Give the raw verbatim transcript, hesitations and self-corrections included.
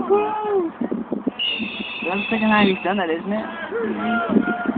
That's the second time he's done that, isn't it? Mm-hmm.